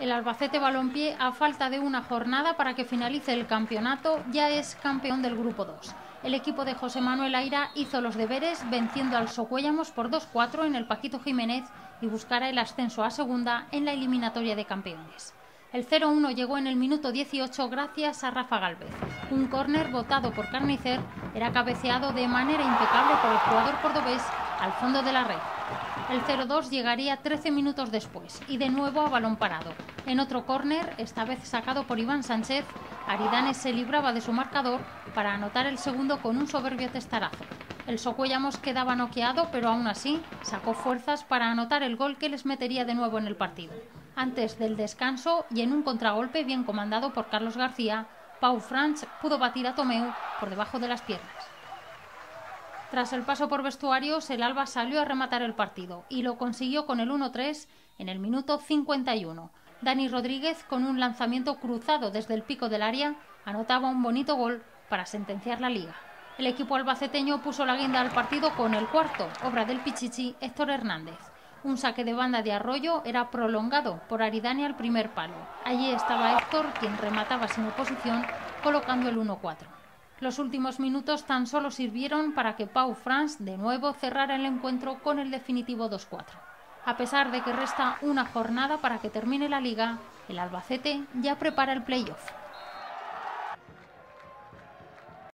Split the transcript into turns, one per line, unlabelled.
El Albacete Balompié, a falta de una jornada para que finalice el campeonato, ya es campeón del Grupo 2. El equipo de José Manuel Aira hizo los deberes venciendo al Socuéllamos por 2-4 en el Paquito Jiménez y buscará el ascenso a segunda en la eliminatoria de campeones. El 0-1 llegó en el minuto 18 gracias a Rafa Gálvez. Un córner botado por Carnicer era cabeceado de manera impecable por el jugador cordobés al fondo de la red. El 0-2 llegaría 13 minutos después y de nuevo a balón parado. En otro córner, esta vez sacado por Iván Sánchez, Aridane se libraba de su marcador para anotar el segundo con un soberbio testarazo. El Socuéllamos quedaba noqueado, pero aún así sacó fuerzas para anotar el gol que les metería de nuevo en el partido. Antes del descanso y en un contragolpe bien comandado por Carlos García, Pau Franch pudo batir a Tomeu por debajo de las piernas. Tras el paso por vestuarios, el Alba salió a rematar el partido y lo consiguió con el 1-3 en el minuto 51. Dani Rodríguez, con un lanzamiento cruzado desde el pico del área, anotaba un bonito gol para sentenciar la liga. El equipo albaceteño puso la guinda al partido con el cuarto, obra del pichichi Héctor Hernández. Un saque de banda de Arroyo era prolongado por Aridane al primer palo. Allí estaba Héctor, quien remataba sin oposición, colocando el 1-4. Los últimos minutos tan solo sirvieron para que Pau Franch de nuevo cerrara el encuentro con el definitivo 2-4. A pesar de que resta una jornada para que termine la liga, el Albacete ya prepara el playoff.